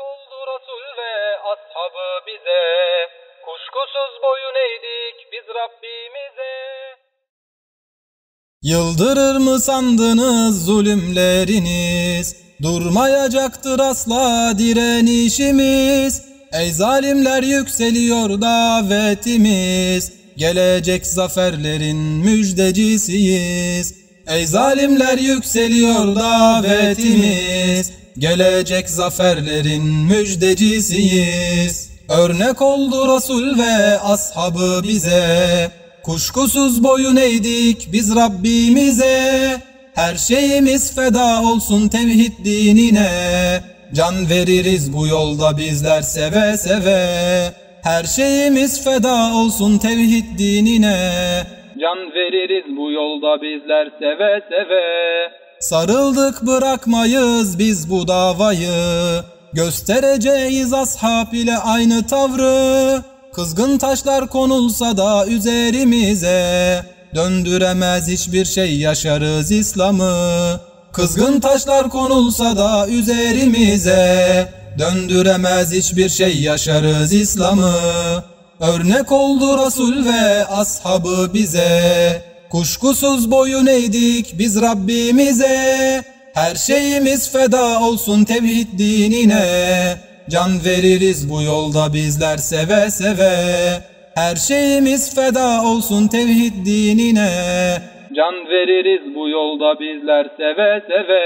oldu Resul ve ashabı bize, kuşkusuz boyun eğdik biz Rabbimize. Yıldırır mı sandınız zulümleriniz? Durmayacaktır asla direnişimiz. Ey zalimler yükseliyor davetimiz. Gelecek zaferlerin müjdecisiyiz. Ey zalimler yükseliyor davetimiz. Gelecek zaferlerin müjdecisiyiz. Örnek oldu Resul ve ashabı bize. Kuşkusuz boyun eğdik biz Rabbimize. Her şeyimiz feda olsun tevhid dinine. Can veririz bu yolda bizler seve seve. Her şeyimiz feda olsun tevhid dinine. Can veririz bu yolda bizler seve seve. Sarıldık bırakmayız biz bu davayı. Göstereceğiz ashab ile aynı tavrı. Kızgın taşlar konulsa da üzerimize. Döndüremez hiçbir şey yaşarız İslam'ı. Kızgın taşlar konulsa da üzerimize. Döndüremez hiçbir şey yaşarız İslam'ı. Örnek oldu Resul ve ashabı bize. Kuşkusuz boyun eğdik biz Rabbimize. Her şeyimiz feda olsun tevhid dinine. Can veririz bu yolda bizler seve seve. Her şeyimiz feda olsun tevhid dinine. Can veririz bu yolda bizler seve seve.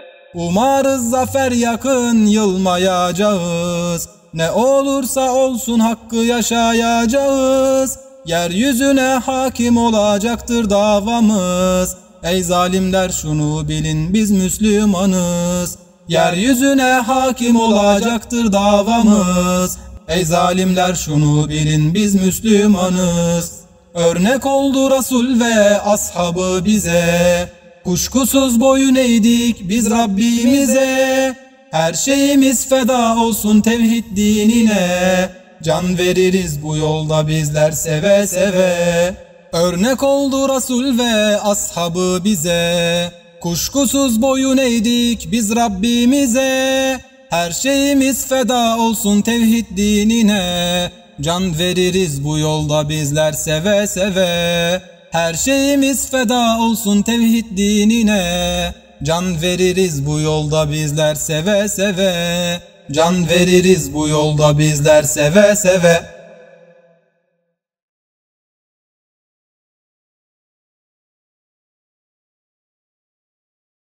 Umarız zafer yakın, yılmayacağız. Ne olursa olsun hakkı yaşayacağız. Yeryüzüne hakim olacaktır davamız. Ey zalimler şunu bilin biz Müslümanız. Yeryüzüne hakim olacaktır davamız. Ey zalimler şunu bilin biz Müslümanız. Örnek oldu Resul ve ashabı bize. Kuşkusuz boyun eğdik biz Rabbimize. Her şeyimiz feda olsun tevhid dinine. Can veririz bu yolda bizler seve seve. Örnek oldu Resul ve ashabı bize. Kuşkusuz boyun eğdik biz Rabbimize. Her şeyimiz feda olsun tevhid dinine. Can veririz bu yolda bizler seve seve. Her şeyimiz feda olsun tevhid dinine. Can veririz bu yolda bizler seve seve. Can veririz bu yolda bizler seve seve.